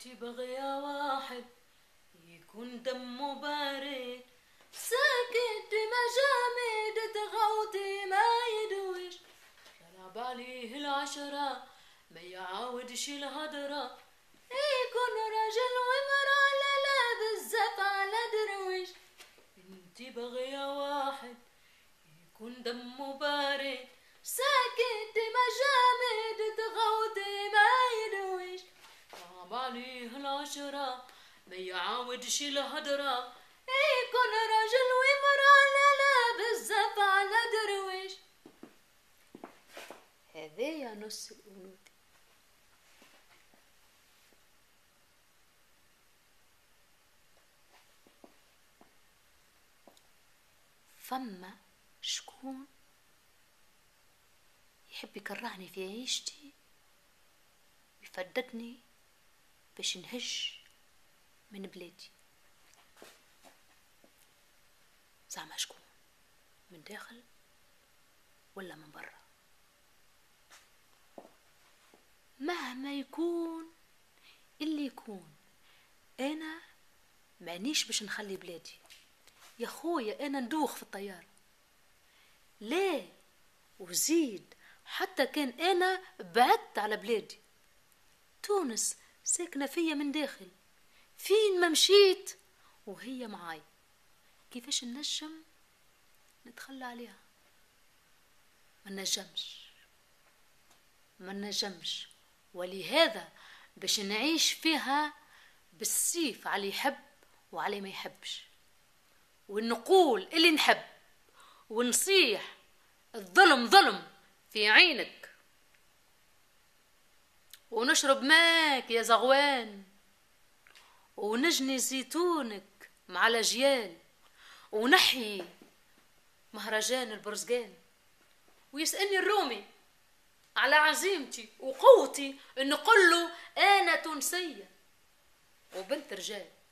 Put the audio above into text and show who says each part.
Speaker 1: بغيا واحد يكون دمه بارد ساكت ما جامد تغوتي ما يدوش شلب عليه العشرة ما يعاودش الهدرة يكون رجل ومرأة لا بالزف على درويش. انتي بغيا واحد يكون دمه بارد ساكت ما جامد تغوتي ما يدوش شلب عليه العشرة ما يعاودش الهدرة يكون رجل ومرأة لا بالزف على درويش. هذايا نص القنوت. فما شكون يحب يكرهني في عيشتي ويفددني باش نهج من بلادي. زعما شكون؟ من داخل ولا من برا؟ مهما يكون اللي يكون انا مانيش باش نخلي بلادي يا خويا. انا ندوخ في الطيارة ليه؟ وزيد حتى كان انا بعدت على بلادي تونس ساكنة فيا من داخل، فين ما مشيت وهي معاي. كيفاش نجم نتخلى عليها؟ ما نجمش. ولهذا باش نعيش فيها بالسيف على يحب وعلى ما يحبش، ونقول اللي نحب ونصيح الظلم ظلم في عينك، ونشرب ماك يا زغوان، ونجني زيتونك مع الأجيال، ونحيي مهرجان البرزقان. ويسألني الرومي على عزيمتي وقوتي نقول له أنا تونسية وبنت رجال.